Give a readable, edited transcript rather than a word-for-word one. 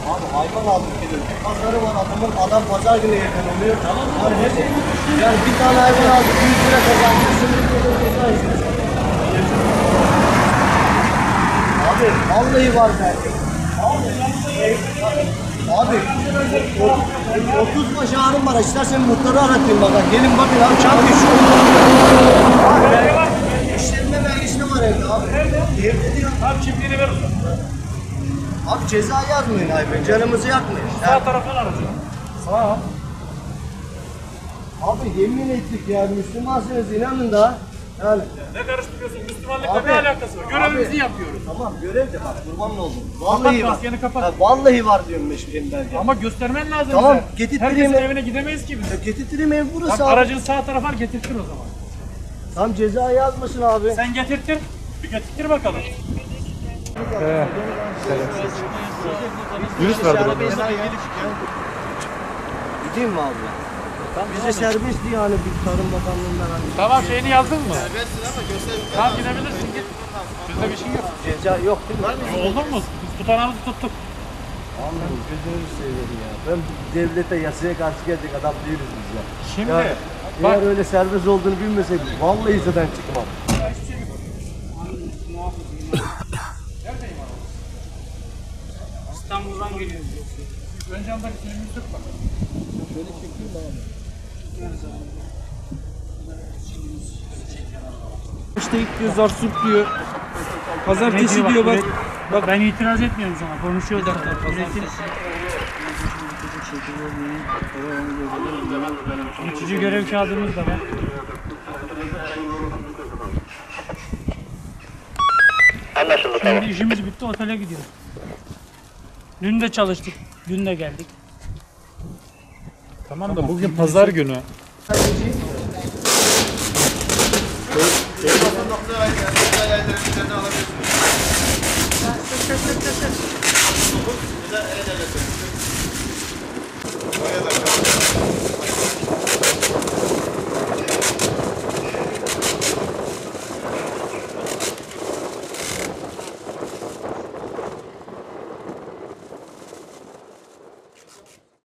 Abi hayvan aldık gidiyoruz. Pazarı var adam pazar günü yerden oluyor. Tamam mı? Yani bir tane hayvan aldık 100 lira kazandık. Şimdi ceza yiyoruz. Abi vallahi var belki. Abi 30 baş ağrım var. İstersen muhtarı aratayım bak. Gelin bakın abi çam geçiyor. İşlerinde belgesi var evde abi. Evde diyor. Abi kimliğini ver usta. Abi ceza yazmayın abi. Canımızı yakmayın. Sağ taraftan arayacağım. Sağ. Abi yemin ettik ya. Müslümansınız inanın da. Yani. Ne karıştırıyorsun? Müslümanlıkla Abi, ne alakası var? Görevimizi abi, yapıyoruz. Tamam görev de bak kurban oldum. Vallahi Kapat var. maskeni, kapat. Ha, vallahi var diyorum benim belge. Ama göstermen lazım Tamam, bize. getirttireyim Herkesin mi? evine gidemeyiz ki biz. Getirtireyim ev burası Bak abi. aracın sağ tarafı var, getirtir o zaman. Tam ceza yazmasın abi. Sen getirtir. Bir getirtir bakalım. Virüs vardır. Gideyim mi abi? Bize serbest diye hani bir Tarım Bakanlığı'ndan hani. Tamam şeyini yazdın mı? Serbestsin ama göster. Tamam gidebilirsin git. Bizde bir şey yok. Ceza yok değil mi? Olur mu? Biz tutanağımızı tuttuk. Anladım. Gözünüzü seveyim ya. Ben devlete yasaya karşı gelecek adam değiliz biz ya. Şimdi Ya, bak. eğer öyle serbest olduğunu bilmeseydim vallahi izleden çıkmam. İstanbul'dan geliyoruz. Ön camdaki filmi tut bak. Şöyle çekeyim mi abi? İşte ilk gözler sürtlüyor. Pazartesi diyor bak. Bak ben itiraz etmiyorum sana. Konuşuyoruz zaten. Geçici görev kağıdımız da var. Anlaşıldı, tamam. Şimdi işimiz bitti, otele gidiyoruz. Dün de çalıştık, dün de geldik. Tamam da bugün pazar günü.